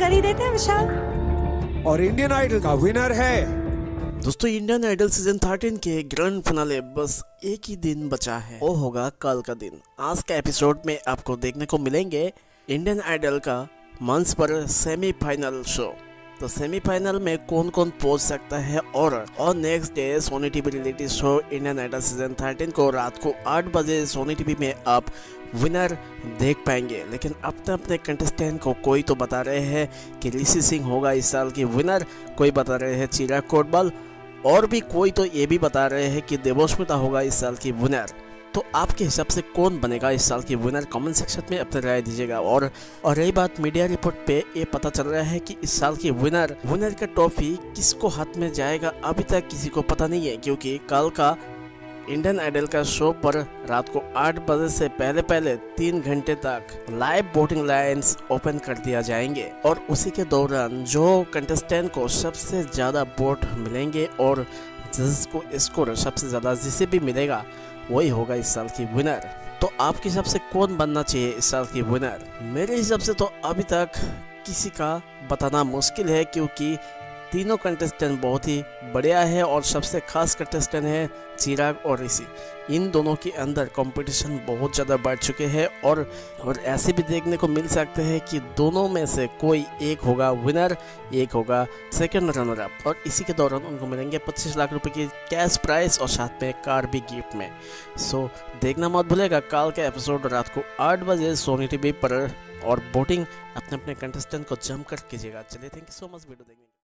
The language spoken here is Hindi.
कर ही देते हैं विशाल। और इंडियन आइडल का विनर है दोस्तों, इंडियन आइडल सीजन 13 के ग्रैंड फिनाले बस एक ही दिन बचा है, वो होगा कल का दिन। आज का एपिसोड में आपको देखने को मिलेंगे इंडियन आइडल का मंच पर सेमीफाइनल शो। तो सेमीफाइनल में कौन कौन पहुंच सकता है और next day Sony TV reality show Indian idol season 13 को रात को 8 बजे सोनी टीवी में आप विनर देख पाएंगे। लेकिन अपने कंटेस्टेंट को कोई तो बता रहे हैं कि ऋषि सिंह होगा इस साल की विनर, कोई बता रहे हैं चिराग कोटवाल, और भी कोई तो ये भी बता रहे हैं कि देवोस्मिता होगा इस साल की विनर। तो आपके हिसाब से कौन बनेगा इस साल की विनर, कमेंट सेक्शन में अपनी राय दीजिएगा। और रही बात मीडिया रिपोर्ट पे, ये पता चल रहा है कि इस साल की विनर का ट्रॉफी किसको हाथ में जाएगा अभी तक किसी को पता नहीं है, क्योंकि कल का इंडियन आइडल का शो पर रात को 8 बजे से पहले 3 घंटे तक लाइव वोटिंग लाइन्स ओपन कर दिया जाएंगे और उसी के दौरान जो कंटेस्टेंट को सबसे ज्यादा वोट मिलेंगे और जिसको स्कोर सबसे ज्यादा जिसे भी मिलेगा वही होगा इस साल की विनर। तो आपके हिसाब से कौन बनना चाहिए इस साल की विनर? मेरे हिसाब से तो अभी तक किसी का बताना मुश्किल है, क्योंकि तीनों कंटेस्टेंट बहुत ही बढ़िया है और सबसे खास कंटेस्टेंट है चिराग और ऋषि। इन दोनों के अंदर कंपटीशन बहुत ज़्यादा बढ़ चुके हैं और ऐसे भी देखने को मिल सकते हैं कि दोनों में से कोई एक होगा विनर, एक होगा सेकंड रनर अप, और इसी के दौरान उनको मिलेंगे 25 लाख रुपए की कैश प्राइस और साथ में कार भी गिफ्ट में। सो देखना मत भूलेगा कल का एपिसोड रात को 8 बजे सोनी टीवी पर, और वोटिंग अपने कंटेस्टेंट को जमकर कीजिएगा। चलिए, thank you so much video देखने।